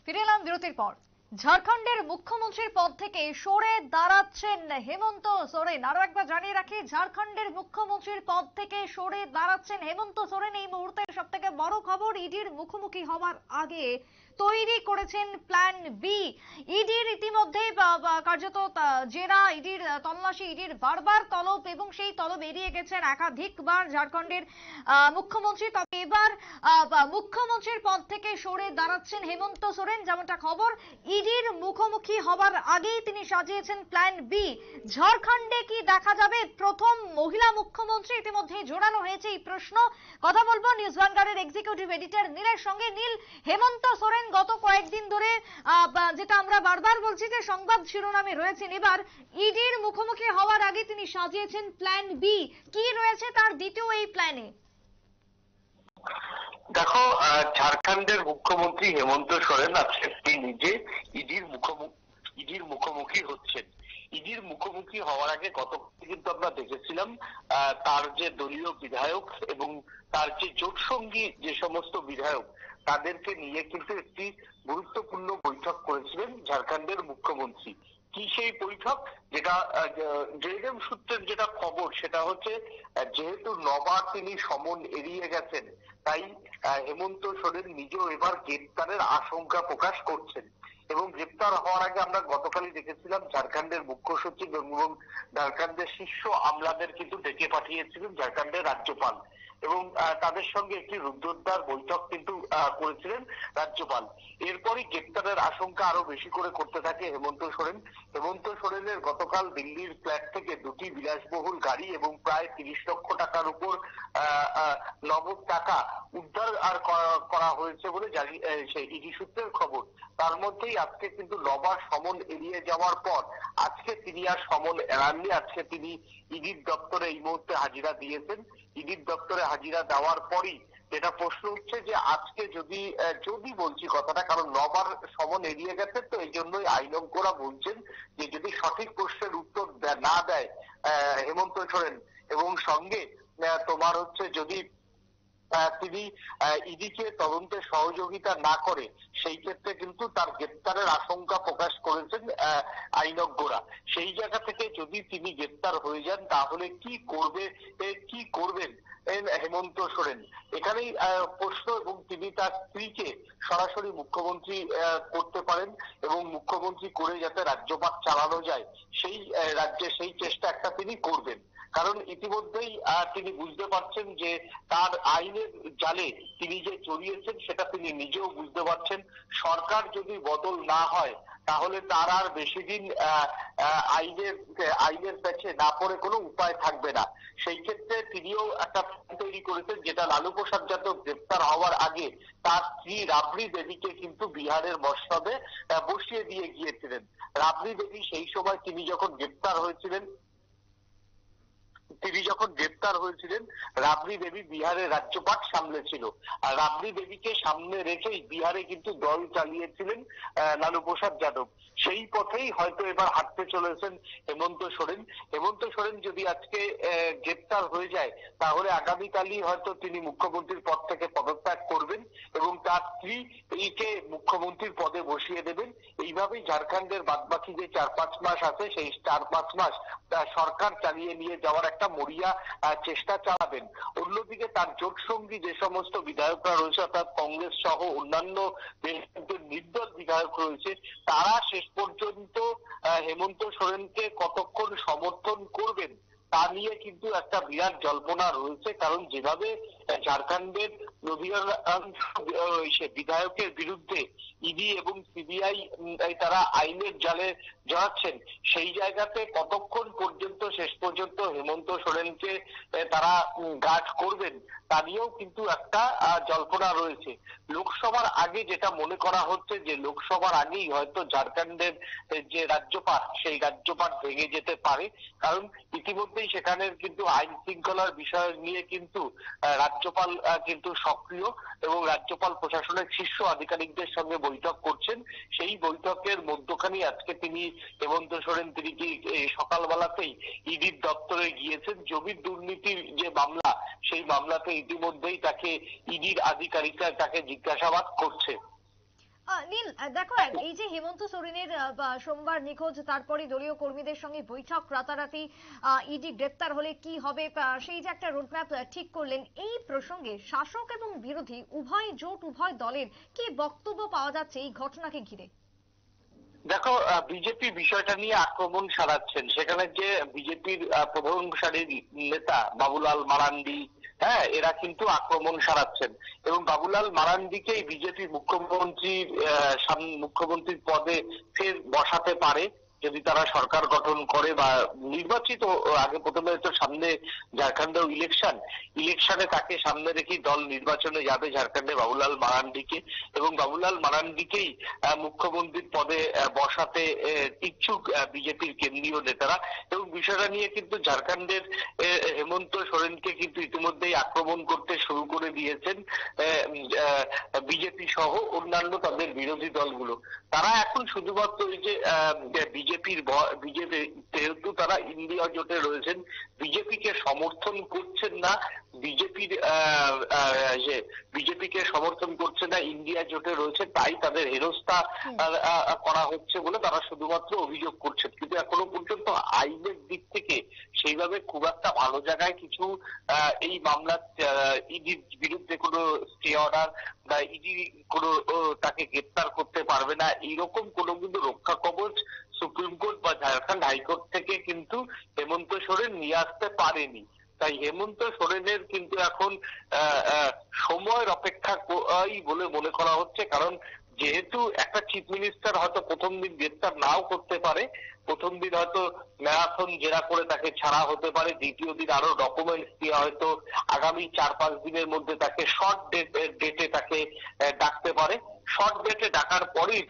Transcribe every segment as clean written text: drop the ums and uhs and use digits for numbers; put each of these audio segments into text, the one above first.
ফিরে এলাম বিরতির পর। ঝাড়খণ্ডের মুখ্যমন্ত্রীর পদ থেকে সরে দাঁড়াচ্ছেন হেমন্ত সোরেন। আরো একবার জানিয়ে রাখি, ঝাড়খণ্ডের মুখ্যমন্ত্রীর পদ থেকে সরে দাঁড়াচ্ছেন হেমন্ত সোরেন। এই মুহূর্তে সব থেকে বড় খবর, ইডির মুখোমুখি হওয়ার আগে তৈরি করেছেন প্ল্যান বি। ইডির ইতিমধ্যে কার্যত জেরা, ইডির তল্লাশি, ইডির বারবার তলব এবং সেই তলব এড়িয়ে গেছেন একাধিকবার ঝাড়খণ্ডের মুখ্যমন্ত্রী। তবে এবার মুখ্যমন্ত্রীর পদ থেকে সরে দাঁড়াচ্ছেন হেমন্ত সোরেন। যেমনটা খবর, ইডির মুখোমুখি হবার আগেই তিনি সাজিয়েছেন প্ল্যান বি। ঝাড়খণ্ডে কি দেখা যাবে প্রথম মহিলা মুখ্যমন্ত্রী? ইতিমধ্যে জোরালো হয়েছে এই প্রশ্ন। কথা বলবো নিউজ ভান্ডারের এক্সিকিউটিভ এডিটর নীলের সঙ্গে। নীল, হেমন্ত সোরেন গত কয়েকদিন ধরে যেটা আমরা বারবার বলছি যে সংবাদ শিরোনামে রয়েছেন, এবার ইডির মুখোমুখি হওয়ার আগে তিনি সাজিয়েছেন প্ল্যান বি। কি রয়েছে তার দ্বিতীয় এই প্ল্যানে? দেখো, ঝাড়খণ্ডের মুখ্যমন্ত্রী হেমন্ত সোরেন আজকে নিজে ইডির মুখোমুখি হচ্ছেন। ইডির মুখোমুখি হওয়ার আগে গতকাল কিন্তু আমরা দেখেছিলাম তার যে দলীয় বিধায়ক এবং তার যে জোটসঙ্গী যে সমস্ত বিধায়ক, তাদেরকে নিয়ে কিন্তু একটি গুরুত্বপূর্ণ বৈঠক করেছিলেন ঝাড়খণ্ডের মুখ্যমন্ত্রী। কি সেই বৈঠক? যেটা জেএমএম সূত্রের যেটা খবর, সেটা হচ্ছে যেহেতু নবার তিনি সমন এড়িয়ে গেছেন, তাই হেমন্ত সোরেন নিজেও এবার গ্রেপ্তারের আশঙ্কা প্রকাশ করছেন। এবং গ্রেপ্তার হওয়ার আগে আমরা গতকালই দেখেছিলাম ঝাড়খণ্ডের মুখ্য সচিব এবং ঝাড়খণ্ডের শীর্ষ আমলাদের কিন্তু ডেকে পাঠিয়েছিলেন ঝাড়খণ্ডের রাজ্যপাল, এবং তাদের সঙ্গে একটি রুদ্ধদ্বার বৈঠক কিন্তু করেছিলেন রাজ্যপাল। এরপরই গ্রেপ্তারের আশঙ্কা আরো বেশি করে করতে থাকে হেমন্ত সোরেন। হেমন্ত সোরেনের গতকাল দিল্লির ফ্ল্যাট থেকে দুটি বিলাসবহুল গাড়ি এবং প্রায় 30 লক্ষ টাকার উপর নগদ টাকা উদ্ধার করা হয়েছে বলে সেই ইডি সূত্রের খবর। তার মধ্যেই আজকে কিন্তু নবার সমন এড়িয়ে যাওয়ার পর আজকে তিনি আর সমন এড়াননি। আজকে তিনি ইডির দপ্তরে এই মুহূর্তে হাজিরা দিয়েছেন। ইডির দপ্তরে হাজিরা দেওয়ার পরই যেটা প্রশ্ন উঠছে যে আজকে যদি বলছি কথাটা, কারণ নবার সমন এড়িয়ে গেছে, তো এই জন্যই আইনজ্ঞরা বলছেন যে যদি সঠিক প্রশ্নের উত্তর না দেয় হেমন্ত সোরেন, এবং সঙ্গে তোমার হচ্ছে যদি তিনি ইডিকে তদন্তে সহযোগিতা না করে, সেই ক্ষেত্রে কিন্তু তার গ্রেপ্তারের আশঙ্কা প্রকাশ করেছেন আইনজ্ঞরা। সেই জায়গা থেকে যদি তিনি গ্রেপ্তার হয়ে যান, তাহলে কি করবেন হেমন্ত সোরেন, এখানেই প্রশ্ন। এবং তিনি তার স্ত্রীকে সরাসরি মুখ্যমন্ত্রী করতে পারেন এবং মুখ্যমন্ত্রী করে যাতে রাজ্যপাট চালানো যায়, সেই রাজ্যে সেই চেষ্টা একটা তিনি করবেন। কারণ ইতিমধ্যেই তিনি বুঝতে পারছেন যে তার আইনের জালে তিনি যে জড়িয়েছেন সেটা তিনি নিজেও বুঝতে পারছেন। সরকার যদি বদল না হয়, তাহলে তার আর বেশি দিন আইনের কাছে না পড়ে কোনো উপায় থাকবে না। সেই ক্ষেত্রে তিনিও একটা প্ল্যান তৈরি করেছেন, যেটা লালু প্রসাদ যাদব গ্রেপ্তার হওয়ার আগে তার স্ত্রী রাবড়ি দেবীকে কিন্তু বিহারের মসনদে বসিয়ে দিয়ে গিয়েছিলেন। রাবড়ি দেবী সেই সময় তিনি যখন গ্রেপ্তার হয়েছিলেন, রাবড়ি দেবী বিহারের রাজ্যপাট সামলেছিল। আর রাবড়ি দেবীকে সামনে রেখেই বিহারে কিন্তু দল চালিয়েছিলেন লালু প্রসাদ যাদব। সেই পথেই হয়তো এবার হাঁটতে চলেছেন হেমন্ত সোরেন। হেমন্ত সোরেন যদি আজকে গ্রেপ্তার হয়ে যায়, তাহলে আগামীকালই হয়তো তিনি মুখ্যমন্ত্রীর পদ থেকে পদত্যাগ করবেন এবং তার স্ত্রীকে মুখ্যমন্ত্রীর পদে বসিয়ে দেবেন। এইভাবেই ঝাড়খণ্ডের বাদবাকি যে 4-5 মাস আছে, সেই 4-5 মাস সরকার চালিয়ে নিয়ে যাওয়ার একটা মরিয়া চেষ্টা চালাবেন। অন্যদিকে তার জোট সঙ্গী যে সমস্ত বিধায়করা রয়েছে, অর্থাৎ কংগ্রেস সহ অন্যান্য নির্দল বিধায়ক রয়েছে, তারা শেষ পর্যন্ত হেমন্ত সোরেনকে কতক্ষণ সমর্থন করবেন তা নিয়ে কিন্তু একটা বিরাট জল্পনা রয়েছে। কারণ যেভাবে ঝাড়খণ্ডের বিধায়কের বিরুদ্ধে ইডি এবং সিবিআই তারা আইনের জালে জড়াচ্ছেন, সেই জায়গাতে কতক্ষণ পর্যন্ত শেষ পর্যন্ত হেমন্ত সোরেনকে তারা গার্ড করবেন তা নিয়েও কিন্তু একটা জল্পনা রয়েছে। লোকসভার আগে যেটা মনে করা হচ্ছে যে লোকসভার আগেই হয়তো ঝাড়খণ্ডের যে রাজ্যপাট, সেই রাজ্যপাট ভেঙে যেতে পারে। কারণ ইতিমধ্যেই সেখানের কিন্তু আইন শৃঙ্খলার বিষয় নিয়ে কিন্তু রাজ্যপাল কিন্তু সক্রিয় এবং রাজ্যপাল প্রশাসনের শীর্ষ আধিকারিকদের সঙ্গে বৈঠক করছেন। সেই বৈঠকের মধ্যখানে আজকে তিনি হেমন্ত সোরেন তিনি কি সকালবেলাতেই ইডির দপ্তরে গিয়েছেন। জমির দুর্নীতির যে মামলা, সেই মামলাতে ইতিমধ্যেই তাকে ইডির আধিকারিকরা তাকে জিজ্ঞাসাবাদ করছে। নীল, দেখো এই যে হেমন্ত সোরেনের সোমবার নিখোঁজ, তারপরে দলীয় কর্মীদের সঙ্গে বৈঠক, রাতারাতি ইডি গ্রেপ্তার হলে কি হবে, সেই যে একটা রোডম্যাপ ঠিক করলেন, এই প্রসঙ্গে শাসক এবং বিরোধী উভয় জোট, উভয় দলের কি বক্তব্য পাওয়া যাচ্ছে এই ঘটনাকে ঘিরে? দেখো, বিজেপি বিষয়টা নিয়ে আক্রমণ সারাচ্ছেন। সেখানে যে বিজেপির প্রধান সারির নেতা বাবুলাল মারান্ডি, হ্যাঁ, এরা কিন্তু আক্রমণ সারাচ্ছেন এবং বাবুলাল মারান্ডিকেই বিজেপি মুখ্যমন্ত্রীর পদে ফের বসাতে পারে যদি তারা সরকার গঠন করে বা নির্বাচিত। আগে প্রথমে তো সামনে ঝাড়খণ্ডেও ইলেকশনে তাকে সামনে রেখেই দল নির্বাচনে যাবে ঝাড়খণ্ডে বাবুলাল মারান্ডিকে, এবং বাবুলাল মারান্ডিকেই মুখ্যমন্ত্রীর পদে বসাতে ইচ্ছুক বিজেপির কেন্দ্রীয় নেতারা। এবং বিষয়টা নিয়ে কিন্তু ঝাড়খণ্ডের হেমন্ত সোরেনকে কিন্তু ইতিমধ্যেই আক্রমণ করতে শুরু করে দিয়েছেন বিজেপি সহ অন্যান্য তাদের বিরোধী দলগুলো। তারা এখন শুধুমাত্র এই যে বিজেপি যেহেতু তারা ইন্ডিয়া জোটে রয়েছেন, বিজেপিকে সমর্থন করছেন না, বিজেপিকে সমর্থন করছে না, ইন্ডিয়া জোটে রয়েছে, তাই তাদের হেনস্থা করা হচ্ছে বলে তারা শুধুমাত্র অভিযোগ করছেন। কিন্তু এখনো পর্যন্ত আইনের দিক থেকে সেইভাবে খুব একটা ভালো জায়গায় কিছু এই মামলার ইডির বিরুদ্ধে কোনো স্টে অর্ডার বা ইডি কোনো তাকে গ্রেপ্তার করতে পারবে না, এইরকম কোনো কিন্তু রক্ষা কবচ সুপ্রিম কোর্ট বা ঝাড়খণ্ড হাইকোর্ট থেকে কিন্তু হেমন্ত সোরেন নিয়ে আসতে পারেনি। তাই হেমন্ত সোরেনের কিন্তু এখন সময়ের অপেক্ষা বলে মনে করা হচ্ছে। কারণ যেহেতু একটা চিফ মিনিস্টার হয়তো প্রথম দিন গ্রেপ্তার নাও করতে পারে, প্রথম দিন হয়তো ম্যারাথন জেরা করে তাকে ছাড়া হতে পারে, দ্বিতীয় দিন আরো ডকুমেন্টস দিয়ে হয়তো আগামী 4-5 দিনের মধ্যে তাকে শর্ট ডেটে তাকে ডাকতে পারে। শর্ট ডেটে ডাকার পরেই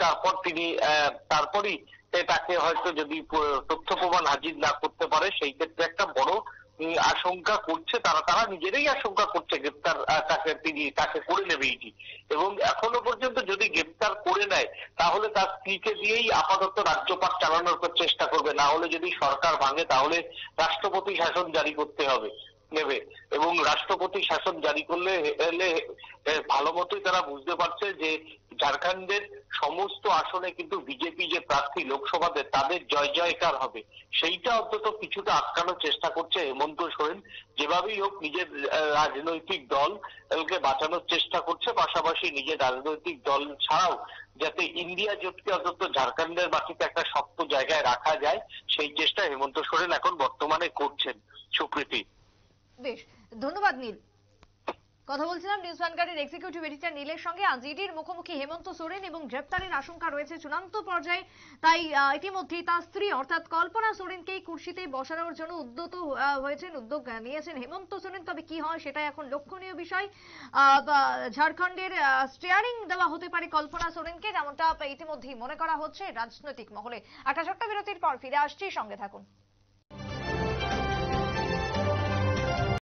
তারপরই তাকে হয়তো যদি তথ্য প্রমাণ হাজির না করতে পারে, সেই ক্ষেত্রে একটা বড় আশঙ্কা করছে, তারা নিজেরাই আশঙ্কা করছে গ্রেপ্তার তাকে করে নেবে ইডি। এবং এখনো পর্যন্ত যদি গ্রেপ্তার করে নেয় তাহলে তার স্ত্রীকে দিয়েই আপাতত রাজ্যপাট চালানোর চেষ্টা করবে, না হলে যদি সরকার ভাঙে তাহলে রাষ্ট্রপতি শাসন জারি করতে নেবে। এবং রাষ্ট্রপতি শাসন জারি করলে ভালো মতোই তারা বুঝতে পারছে যে ঝাড়খণ্ডের সমস্ত আসনে কিন্তু বিজেপি যে প্রার্থী লোকসভাতে তাদের জয় জয়কার হবে, সেইটা অন্তত কিছুটা আটকানোর চেষ্টা করছে হেমন্ত সোরেন। যেভাবেই হোক নিজের রাজনৈতিক দলকে বাঁচানোর চেষ্টা করছে, পাশাপাশি নিজের রাজনৈতিক দল ছাড়াও যাতে ইন্ডিয়া জোটকে অন্তত ঝাড়খণ্ডের মাটিতে একটা শক্ত জায়গায় রাখা যায়, সেই চেষ্টা হেমন্ত সোরেন এখন বর্তমানে করছেন। সুপ্রীতি, বেশ, ধন্যবাদ নীল। কথা বলছিলাম নিউজ ভ্যানগার্ডের এক্সিকিউটিভ এডিটর নীলের সঙ্গে। আজ ইডির মুখোমুখি হেমন্ত সোরেন এবং গ্রেপ্তারের আশঙ্কা রয়েছে চূড়ান্ত পর্যায়ে। তাই ইতিমধ্যেই তার স্ত্রী অর্থাৎ কল্পনা সোরেনকেই কুর্সিতে বসানোর জন্য উদ্যোগ নিয়েছেন হেমন্ত সোরেন। তবে কি হয় সেটাই এখন লক্ষণীয় বিষয়। ঝাড়খণ্ডের স্টিয়ারিং দেওয়া হতে পারে কল্পনা সোরেনকে, যেমনটা ইতিমধ্যেই মনে করা হচ্ছে রাজনৈতিক মহলে। একটা ছোট্ট বিরতির পর ফিরে আসছি, সঙ্গে থাকুন।